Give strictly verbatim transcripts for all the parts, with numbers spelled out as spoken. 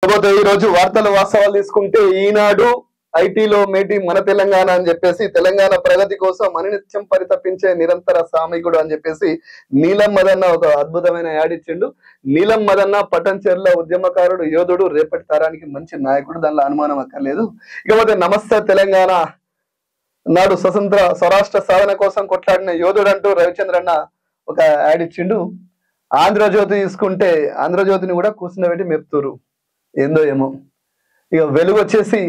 ఇకపోతే ఈ రోజు వార్తల వాస్తవాలు తీసుకుంటే ఈనాడు ఐటీలో మేటి మన తెలంగాణ అని చెప్పేసి తెలంగాణ ప్రగతి కోసం అనినిత్యం పరితపించే నిరంతర సామికుడు అని చెప్పేసి నీలం మదన్న ఒక అద్భుతమైన యాడ్ ఇచ్చిండు. నీలం మదన్న పటంచెర్ల ఉద్యమకారుడు, యోధుడు, రేపటి తరానికి మంచి నాయకుడు, దానిలో అనుమానం అక్కర్లేదు. ఇకపోతే నమస్తే తెలంగాణ నాడు స్వతంత్ర స్వరాష్ట్ర సాధన కోసం కొట్లాడిన యోధుడు అంటూ రవిచంద్రన్న ఒక యాడ్ ఇచ్చిండు. ఆంధ్రజ్యోతి తీసుకుంటే ఆంధ్రజ్యోతిని కూడా కూర్చుండబెట్టి మెప్తురు, ఏందో ఏమో. ఇక వెలుగు వచ్చేసి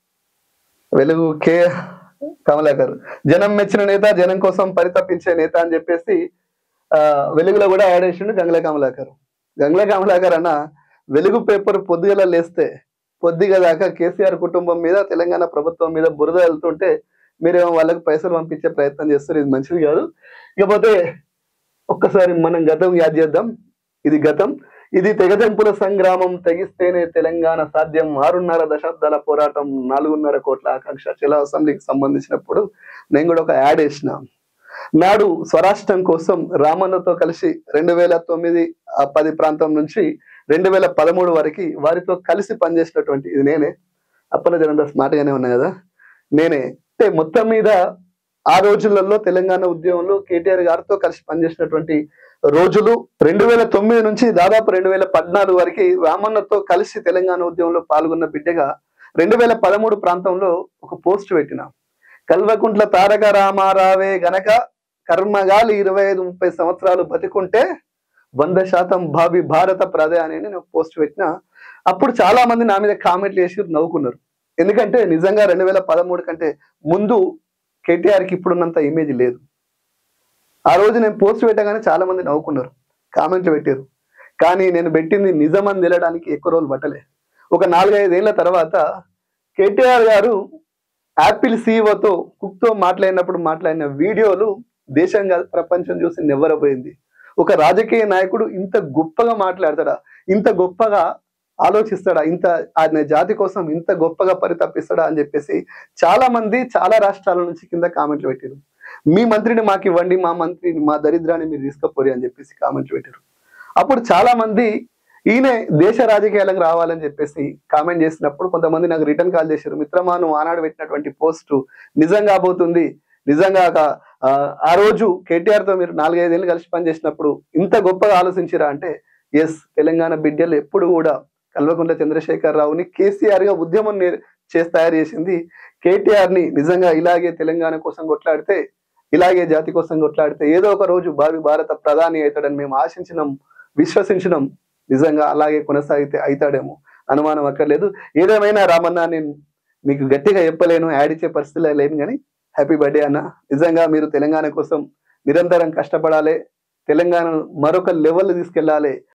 వెలుగు కే కమలాకర్, జనం మెచ్చిన నేత, జనం కోసం పరితపించే నేత అని చెప్పేసి ఆ వెలుగులో కూడా యాడ్ చేసిండు గంగుల కమలాకర్. గంగుల కమలాకర్ అన్న వెలుగు పేపర్ పొద్దుగల లేస్తే పొద్దుగా దాకా కేసీఆర్ కుటుంబం మీద, తెలంగాణ ప్రభుత్వం మీద బురద వెళ్తుంటే మీరేమో వాళ్ళకి పైసలు పంపించే ప్రయత్నం చేస్తారు, ఇది మంచిది కాదు. ఇకపోతే ఒక్కసారి మనం గతం యాద్ చేద్దాం. ఇది గతం, ఇది తెగదెంపుల సంగ్రామం, తెగిస్తేనే తెలంగాణ సాధ్యం, ఆరున్నర దశాబ్దాల పోరాటం, నాలుగున్నర కోట్ల ఆకాంక్ష. చెలో అసెంబ్లీకి సంబంధించినప్పుడు నేను కూడా ఒక యాడ్ వేసిన. నాడు స్వరాష్ట్రం కోసం రామన్నతో కలిసి రెండు వేల తొమ్మిది పది ప్రాంతం నుంచి రెండు వేల పదమూడు వరకు వారితో కలిసి పనిచేసినటువంటి ఇది నేనే. అప్పన జనంత స్మార్ట్ గానే ఉన్నా కదా, నేనే. అంటే మొత్తం మీద ఆ రోజులలో తెలంగాణ ఉద్యమంలో కేటీఆర్ గారితో కలిసి పనిచేసినటువంటి రోజులు రెండు వేల తొమ్మిది నుంచి దాదాపు రెండు వేల పద్నాలుగు వరకు రామన్నతో కలిసి తెలంగాణ ఉద్యమంలో పాల్గొన్న బిడ్డగా రెండు వేల పదమూడు ప్రాంతంలో ఒక పోస్ట్ పెట్టిన. కల్వకుంట్ల తారక రామారావే గనక కర్మగాలి ఇరవై ఐదు ముప్పై సంవత్సరాలు బతికుంటే వంద శాతం భావి భారత ప్రధాని అని నేను పోస్ట్ పెట్టిన. అప్పుడు చాలా మంది నా మీద కామెంట్లు చేసి నవ్వుకున్నారు. ఎందుకంటే నిజంగా రెండు వేల పదమూడు కంటే ముందు కేటీఆర్కి ఇప్పుడున్నంత ఇమేజ్ లేదు. ఆ రోజు నేను పోస్ట్ పెట్టగానే చాలా మంది నవ్వుకున్నారు, కామెంట్లు పెట్టారు. కానీ నేను పెట్టింది నిజమని తెలియడానికి ఎక్కువ రోజులు పట్టలే. ఒక నాలుగైదేళ్ల తర్వాత కేటీఆర్ గారు యాపిల్ సీఈఓతో కుక్తో మాట్లాడినప్పుడు మాట్లాడిన వీడియోలు దేశం కాదు ప్రపంచం చూసి నివ్వరపోయింది. ఒక రాజకీయ నాయకుడు ఇంత గొప్పగా మాట్లాడతాడా, ఇంత గొప్పగా ఆలోచిస్తాడా, ఇంత ఆయన జాతి కోసం ఇంత గొప్పగా పరితపిస్తాడా అని చెప్పేసి చాలా మంది చాలా రాష్ట్రాల నుంచి కింద కామెంట్లు పెట్టారు. మీ మంత్రిని మాకు ఇవ్వండి, మా మంత్రిని మా దరిద్రాన్ని మీరు తీసుకపోరి అని చెప్పేసి కామెంట్లు పెట్టారు. అప్పుడు చాలా మంది ఈయన దేశ రాజకీయాలకు రావాలని చెప్పేసి కామెంట్ చేసినప్పుడు కొంతమంది నాకు రిటర్న్ కాల్ చేశారు, మిత్రమా నువ్వు ఆనాడు పెట్టినటువంటి పోస్టు నిజం కాబోతుంది, నిజంగా ఆ రోజు కేటీఆర్ తో మీరు నాలుగైదేళ్ళు కలిసి పనిచేసినప్పుడు ఇంత గొప్పగా ఆలోచించిరా అంటే ఎస్, తెలంగాణ బిడ్డలు ఎప్పుడు కూడా కల్వకుంట్ల చంద్రశేఖర్ రావుని కేసీఆర్ గా ఉద్యమం చేసి తయారు చేసింది. కేటీఆర్ ని నిజంగా ఇలాగే తెలంగాణ కోసం కొట్లాడితే, ఇలాగే జాతి కోసం కొట్లాడితే ఏదో ఒక రోజు భావి భారత ప్రధాని అవుతాడని మేము ఆశించినాం, విశ్వసించినాం. నిజంగా అలాగే కొనసాగితే అవుతాడేమో, అనుమానం అక్కర్లేదు. ఏదేమైనా రామన్న, నేను మీకు గట్టిగా చెప్పలేను, యాడ్ ఇచ్చే పరిస్థితిలో లేను, కానీ హ్యాపీ బర్త్డే అన్న. నిజంగా మీరు తెలంగాణ కోసం నిరంతరం కష్టపడాలి, తెలంగాణ మరొక లెవెల్ తీసుకెళ్ళాలి.